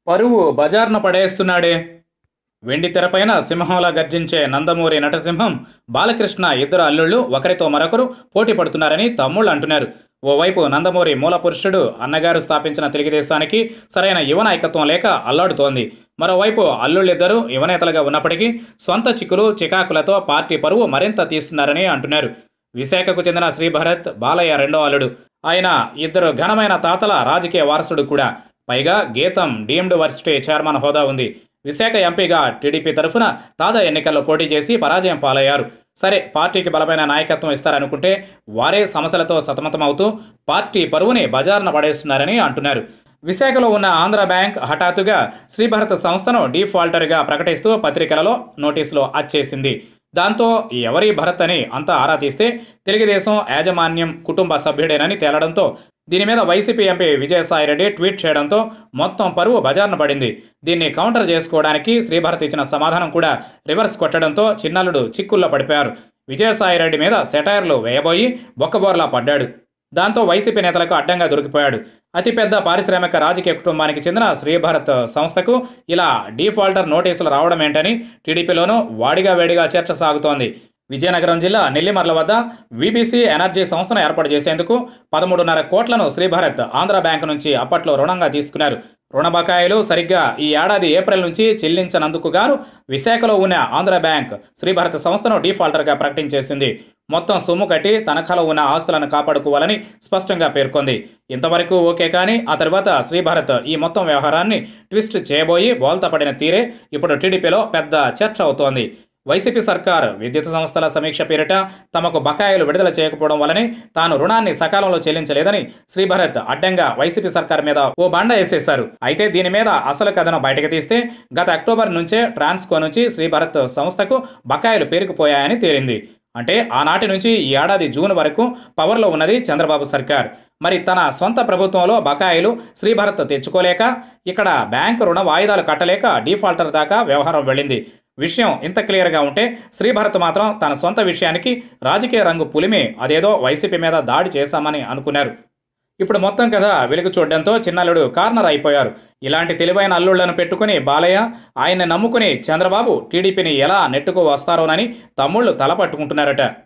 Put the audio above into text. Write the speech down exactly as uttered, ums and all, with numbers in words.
పరువు బజార్న పడేస్తున్నాడే. వెండి తెరపైన సింహంలా గర్జించే నందమూరి నటసింహం, బాలకృష్ణ ఇద్దరు అల్లుళ్ళు ఒకరితో మరొకరు పోటీ పడుతున్నారని తమ్ముళ్ళు అంటున్నారు. ఓవైపు నందమూరి మూల పురుషుడు అన్నగారు స్థాపించిన తెలుగుదేశానికి సరైన యువ నాయకత్వం లేక అల్లాడుతోంది. మరోవైపు అల్లుళ్ళిద్దరూ యువనేతలుగా ఉన్నప్పటికీ సొంత చిక్కులు చికాకులతో పార్టీ పరువు మరింత తీస్తున్నారని అంటున్నారు. విశాఖకు చెందిన శ్రీభరత్ బాలయ్య రెండో అల్లుడు. ఆయన ఇద్దరు ఘనమైన తాతల రాజకీయ వారసుడు కూడా. పైగా గీతం డీమ్డ్ వర్సిటీ చైర్మన్ హోదా ఉంది. విశాఖ ఎంపీగా టీడీపీ తరఫున తాజా ఎన్నికల్లో పోటీ చేసి పరాజయం పాలయ్యారు. సరే, పార్టీకి బలమైన నాయకత్వం ఇస్తారనుకుంటే వారే సమస్యలతో సతమతమవుతూ పార్టీ పరువుని బజార్న పడేస్తున్నారని అంటున్నారు. విశాఖలో ఉన్న ఆంధ్ర బ్యాంక్ హఠాత్తుగా శ్రీభరత్ సంస్థను డీఫాల్టర్గా ప్రకటిస్తూ పత్రికలలో నోటీసులు అచ్చేసింది. దాంతో ఎవరి భరత్ అని అంతా ఆరా తీస్తే తెలుగుదేశం యాజమాన్యం కుటుంబ సభ్యుడేనని తేలడంతో దీని మీద వైసీపీ ఎంపీ విజయసాయిరెడ్డి ట్వీట్ చేయడంతో మొత్తం పరువు బజార్న పడింది. దీన్ని కౌంటర్ చేసుకోవడానికి శ్రీభరత్ ఇచ్చిన సమాధానం కూడా రివర్స్ కొట్టడంతో చిన్నల్లుడు చిక్కుల్లో పడిపోయారు. విజయసాయిరెడ్డి మీద సెటైర్లు వేయబోయి బొక్కబోర్లా పడ్డాడు. దాంతో వైసీపీ నేతలకు అడ్డంగా దొరికిపోయాడు. అతిపెద్ద పారిశ్రామిక రాజకీయ కుటుంబానికి చెందిన శ్రీభరత్ సంస్థకు ఇలా డీఫాల్టర్ నోటీసులు రావడం ఏంటని టీడీపీలోనూ వాడిగా వేడిగా చర్చ సాగుతోంది. విజయనగరం జిల్లా నెల్లిమర్ల వద్ద వీబీసీ ఎనర్జీ సంస్థను ఏర్పాటు చేసేందుకు పదమూడున్నర కోట్లను శ్రీభరత్ ఆంధ్ర బ్యాంకు నుంచి అప్పట్లో రుణంగా తీసుకున్నారు. రుణ బకాయిలు సరిగ్గా ఈ ఏడాది ఏప్రిల్ నుంచి చెల్లించనందుకు గాను విశాఖలో ఉన్న ఆంధ్ర బ్యాంక్ శ్రీభరత్ సంస్థను డీఫాల్టర్గా ప్రకటించేసింది. మొత్తం సొమ్ము కట్టి తనఖాలో ఉన్న ఆస్తులను కాపాడుకోవాలని స్పష్టంగా పేర్కొంది. ఇంతవరకు ఓకే, కానీ ఆ తర్వాత శ్రీభరత్ ఈ మొత్తం వ్యవహారాన్ని ట్విస్ట్ చేయబోయి బోల్తా పడిన తీరే ఇప్పుడు టీడీపీలో పెద్ద చర్చ అవుతోంది. వైసీపీ సర్కార్ విద్యుత్ సంస్థల సమీక్ష పేరిట తమకు బకాయిలు విడుదల చేయకపోవడం వల్లనే తాను రుణాన్ని సకాలంలో చెల్లించలేదని శ్రీభరత్ అడ్డంగా వైసీపీ సర్కార్ మీద ఓ బండ వేసేశారు. అయితే దీని మీద అసలు కథను బయటకు తీస్తే గత అక్టోబర్ నుంచే ట్రాన్స్కో నుంచి శ్రీభరత్ సంస్థకు బకాయిలు పేరుకుపోయాయని తేలింది. అంటే ఆనాటి నుంచి ఈ ఏడాది జూన్ వరకు పవర్లో ఉన్నది చంద్రబాబు సర్కార్. మరి తన సొంత ప్రభుత్వంలో బకాయిలు శ్రీభరత్ తెచ్చుకోలేక, ఇక్కడ బ్యాంకు రుణ వాయిదాలు కట్టలేక డీఫాల్టర్ దాకా వ్యవహారం వెళ్ళింది. విషయం ఇంత క్లియర్గా ఉంటే శ్రీభరత్ మాత్రం తన సొంత విషయానికి రాజకీయ రంగు పులిమి అదేదో వైసీపీ మీద దాడి చేశామని అనుకున్నారు. ఇప్పుడు మొత్తం కథ వెలుగు చూడడంతో చిన్నల్లుడు కార్నర్ అయిపోయారు. ఇలాంటి తెలివైన అల్లుళ్లను పెట్టుకుని బాలయ్య, ఆయన్ని నమ్ముకుని చంద్రబాబు టీడీపీని ఎలా నెట్టుకు వస్తారోనని తమ్ముళ్ళు తలపట్టుకుంటున్నారట.